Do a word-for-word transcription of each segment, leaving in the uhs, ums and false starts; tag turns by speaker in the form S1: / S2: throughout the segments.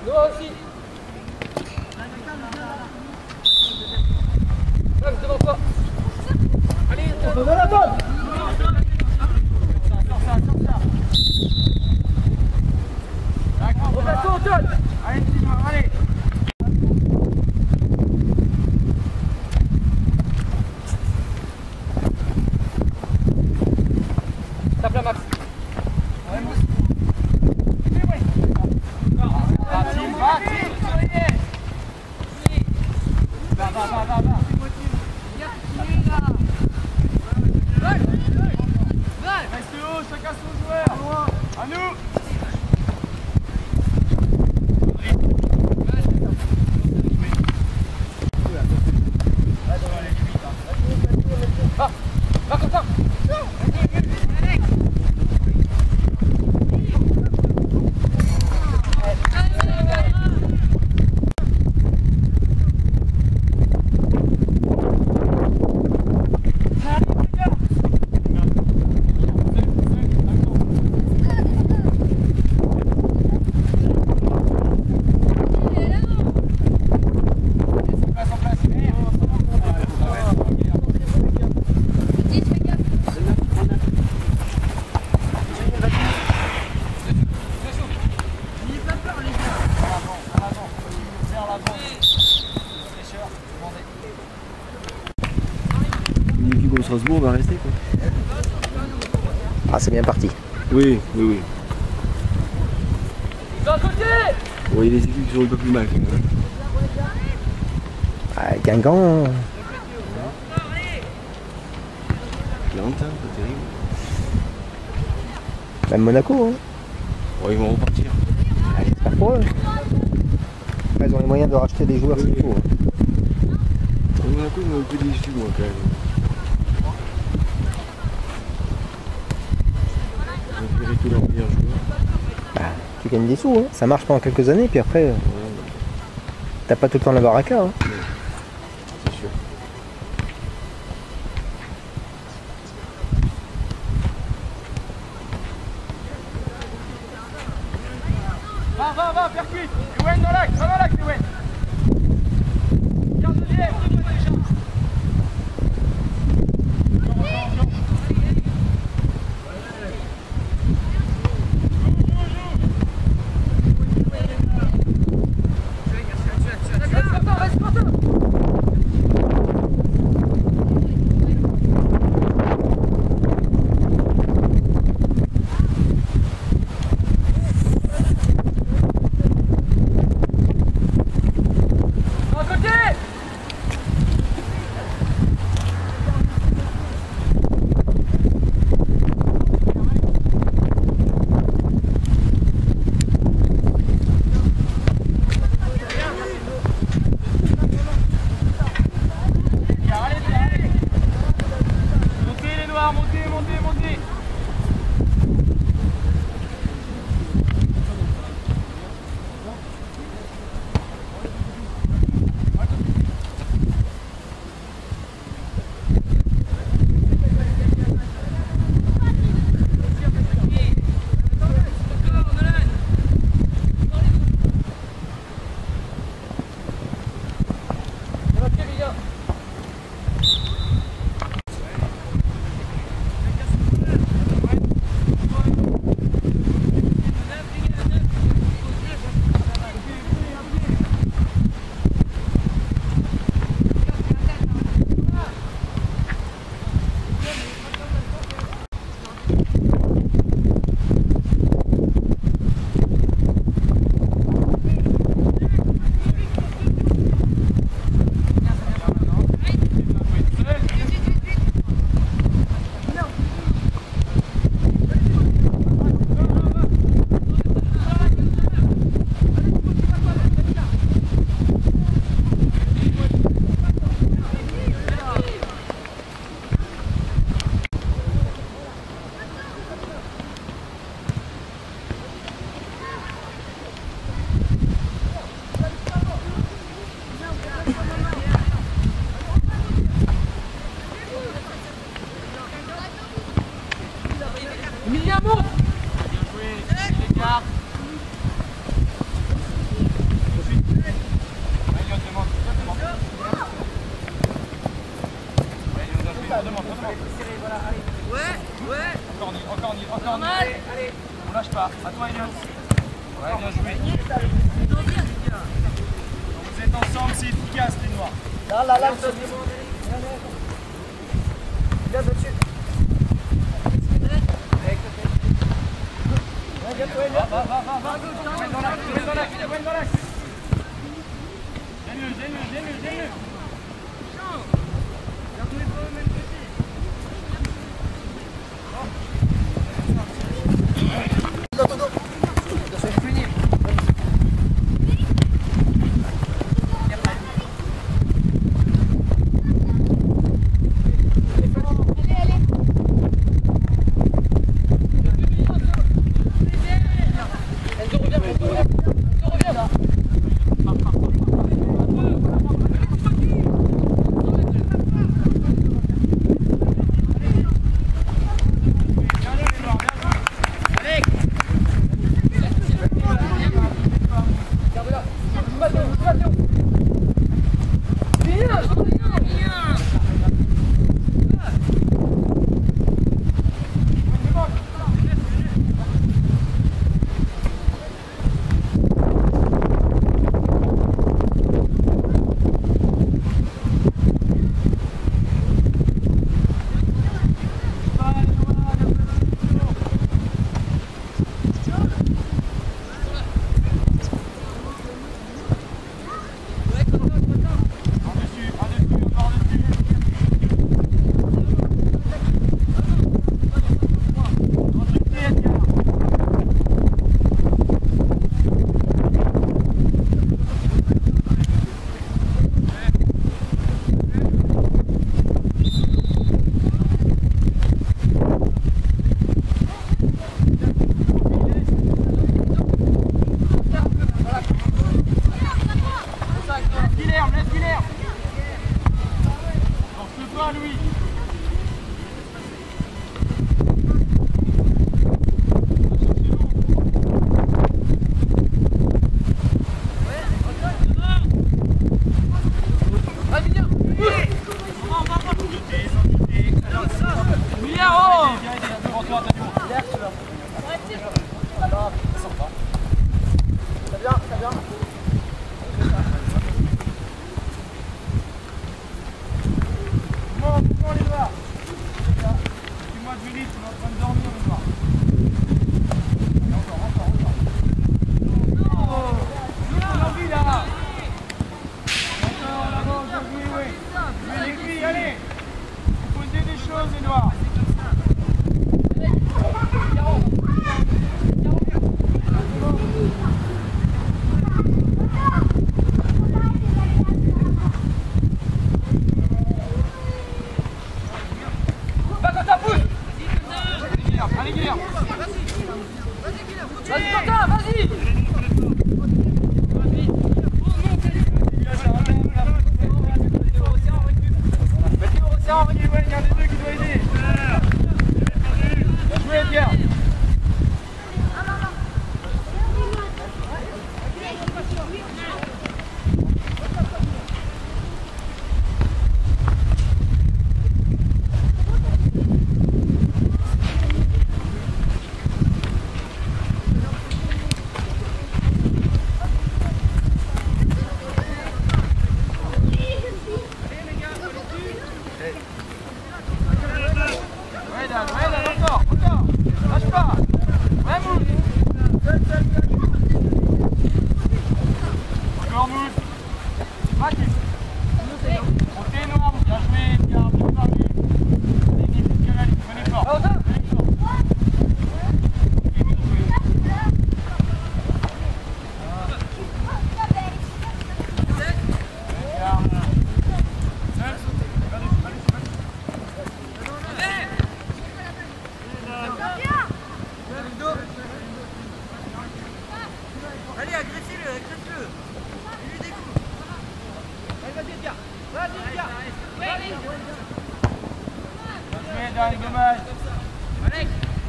S1: Noah aussi. Max devant toi. Allez, on va la bonne. Rotation, Antoine. Allez, allez. Tape la Max. Va, va, va, va, va. Reste haut, chacun son joueur. À nous. Va, va comme ça.
S2: Strasbourg va rester quoi.
S3: Ah, c'est bien parti.
S2: Oui, oui, oui.
S1: D'un côté.
S2: Oui, les équipes sont un peu plus mal quand même.
S3: Ah, Guingamp.
S2: Lente, hein, c'est terrible.
S3: Même Monaco. Hein.
S2: Bon, ils vont repartir.
S3: Ah, j'espère pour eux. Après, ils ont les moyens de racheter des joueurs
S2: Oui,
S3: s'il
S2: oui.
S3: faut. Hein.
S2: Monaco, ils m'ont un peu déçu moi quand même. Tous leurs meilleurs joueurs.
S3: Bah, tu gagnes des sous, hein. Ça marche pendant quelques années, puis après,
S2: Ouais,
S3: t'as pas tout le temps la baraka. Hein.
S2: c'est sûr.
S1: Va, va, va, percute. Ewen dans l'axe, va dans l'axe, Ewen. Garde le lièvre. pas. À toi, Elias. Ouais, bien joué. Quand vous êtes ensemble, c'est efficace, les noirs.
S3: Là, là, là, le dessus. Viens dessus.
S1: Va, va, va, va, va. Joël dans l'axe, Joël dans l'axe, Joël dans l'axe. Gêne-le, gêne-le, gêne-le, gêne-le.
S4: Allez, agressez-le, agressez-le. Il lui découpe. Allez, vas-y, Edgar. Vas-y, Edgar. Vas-y.
S1: Bien joué, dernier gommage.
S4: Alex.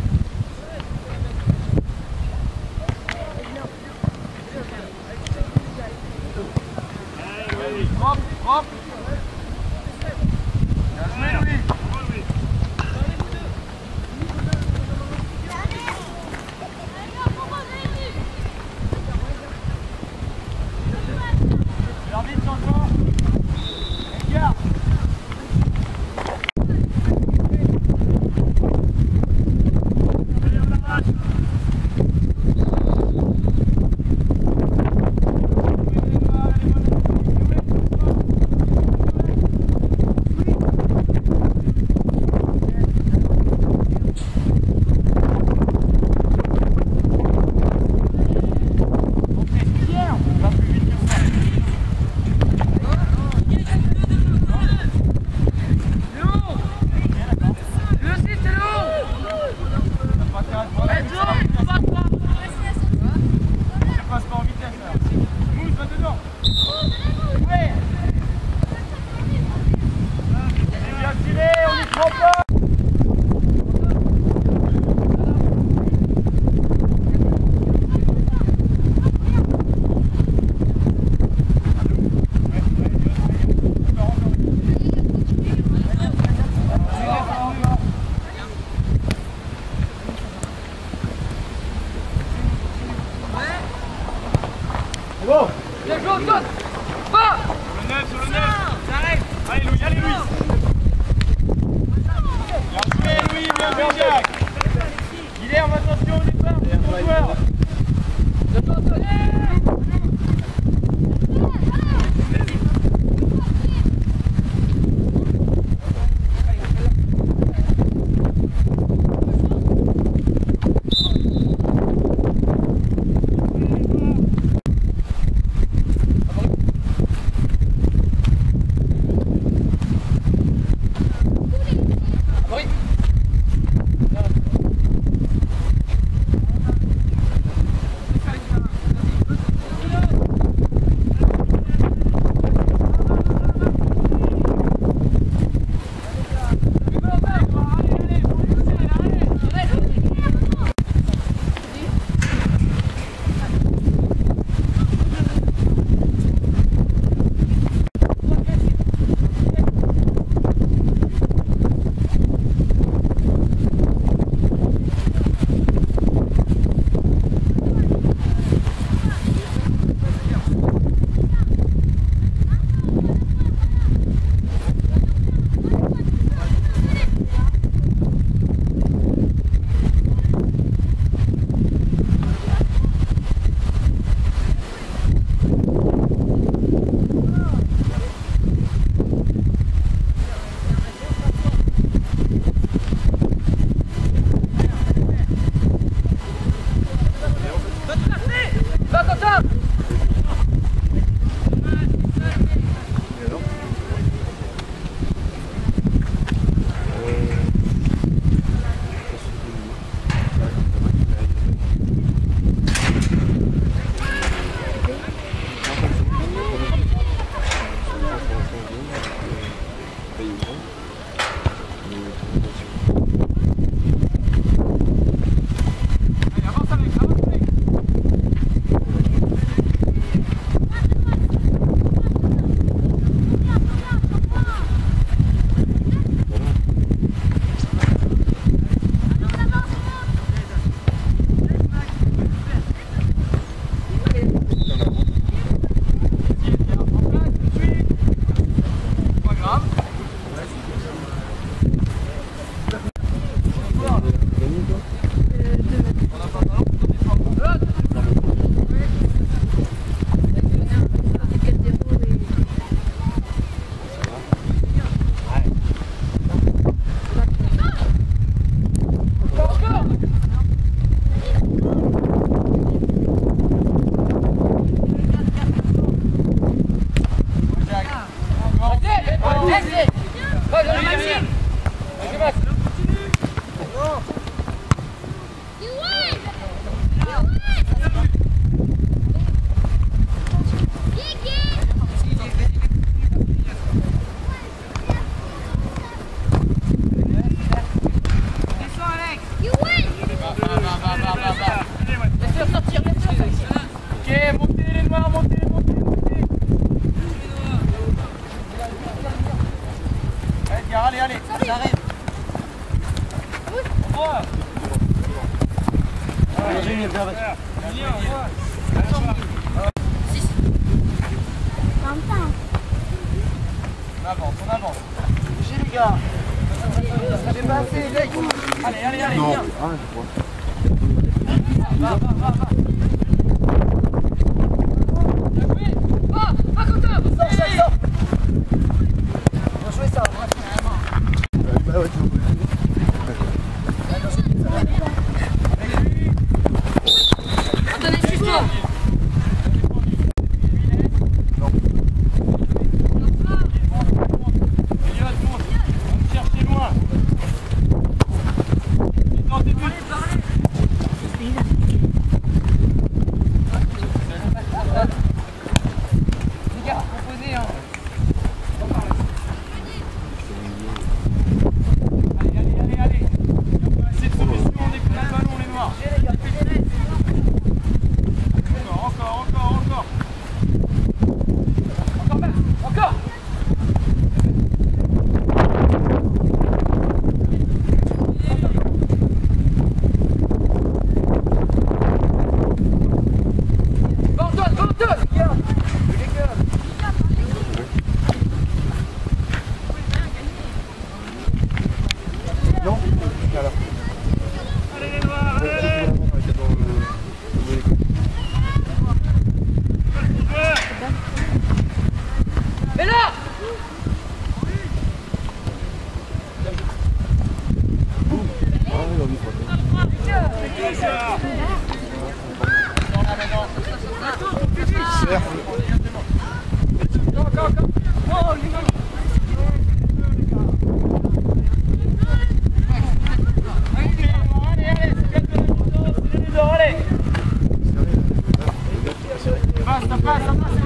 S1: Propre, propre. Bien joué, Louis. C'est bon.
S4: Bien joué, on saute. Va.
S1: Sur le neuf, sur le neuf. Ça arrive. Allez Louis, allez Louis. Bien joué Louis, bien joué Jacques. Guilherme, attention au départ, c'est ton joueur. Allez, allez, ça arrive. On avance, on avance. J'ai les gars. J'ai passé, les gars. Allez, allez, allez.
S2: Non.
S1: Viens.
S2: Ah, je crois.
S1: Va, va, va, va.
S4: Va, va comme ça.
S1: Sors, sors, sors. On va jouer ça.
S2: Bah ouais, tu vas pas.
S4: Attendez, suis-toi.
S2: faire.
S1: Basta, basta, basta.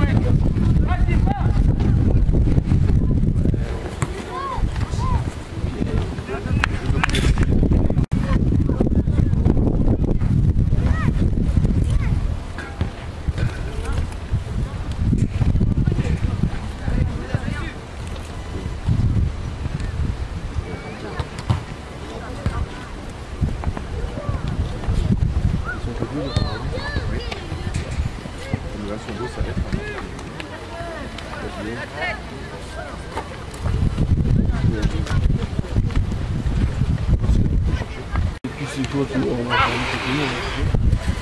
S2: Et puis c'est toi tout, on va faire une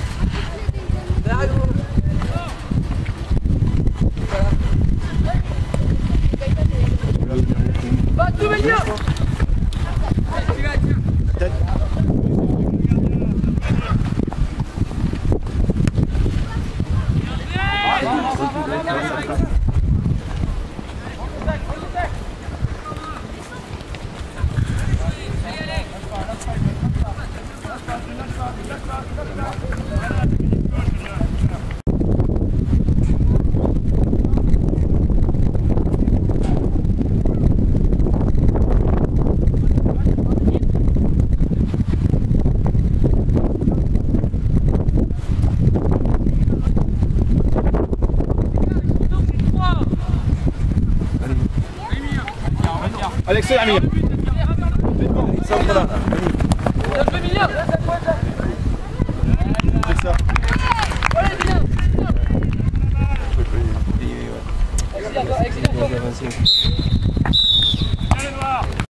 S4: Va tout venir.
S2: Alexis Amir. Centre là. C'est ça.
S4: Excellent, excellent.